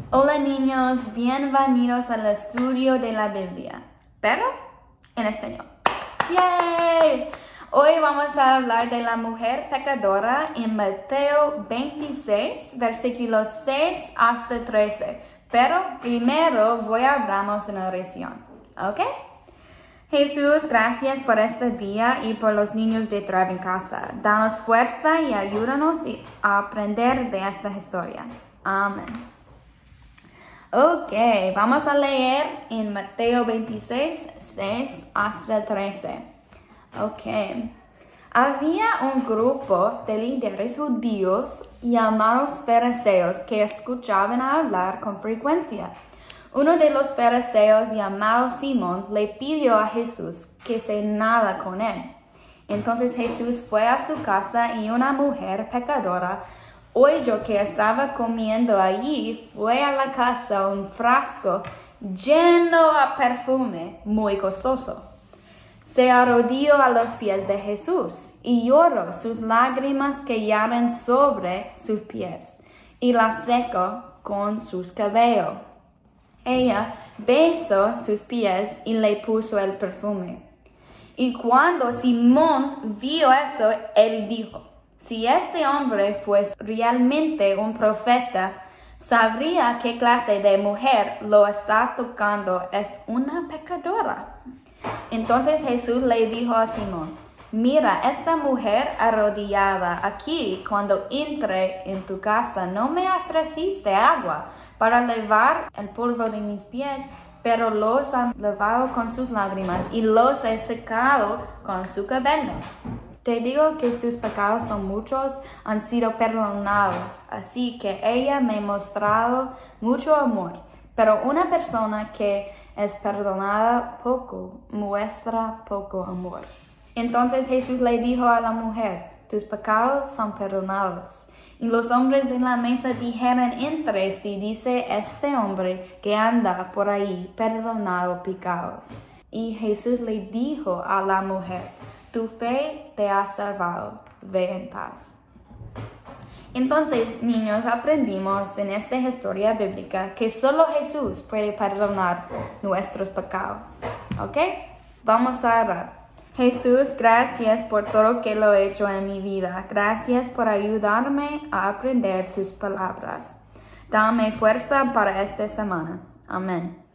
Hola niños, bienvenidos al estudio de la Biblia, pero en español. ¡Yay! Hoy vamos a hablar de la mujer pecadora en Mateo 26, versículos 6 hasta 13. Pero primero voy a hablar en oración, ¿ok? Jesús, gracias por este día y por los niños de Thrive en Casa. Danos fuerza y ayúdanos a aprender de esta historia. Amén. Ok, vamos a leer en Mateo 26, 6 hasta 13. Ok. Había un grupo de líderes judíos llamados fariseos que escuchaban hablar con frecuencia. Uno de los fariseos, llamado Simón, le pidió a Jesús que cenara con él. Entonces Jesús fue a su casa y una mujer pecadora oyó que estaba comiendo allí, fue a la casa un frasco lleno de perfume muy costoso. Se arrodilló a los pies de Jesús y lloró sus lágrimas que cayeron sobre sus pies y las secó con sus cabellos. Ella besó sus pies y le puso el perfume. Y cuando Simón vio eso, él dijo: si este hombre fuese realmente un profeta, sabría qué clase de mujer lo está tocando, es una pecadora. Entonces Jesús le dijo a Simón: mira, esta mujer arrodillada aquí, cuando entré en tu casa, no me ofreciste agua para lavar el polvo de mis pies, pero los ha lavado con sus lágrimas y los he secado con su cabello. Te digo que sus pecados son muchos, han sido perdonados, así que ella me ha mostrado mucho amor. Pero una persona que es perdonada poco, muestra poco amor. Entonces Jesús le dijo a la mujer: tus pecados son perdonados. Y los hombres de la mesa dijeron entre sí: dice este hombre que anda por ahí perdonado pecados. Y Jesús le dijo a la mujer: tu fe te ha salvado, ve en paz. Entonces, niños, aprendimos en esta historia bíblica que solo Jesús puede perdonar nuestros pecados. ¿Ok? Vamos a orar. Jesús, gracias por todo que lo he hecho en mi vida. Gracias por ayudarme a aprender tus palabras. Dame fuerza para esta semana. Amén.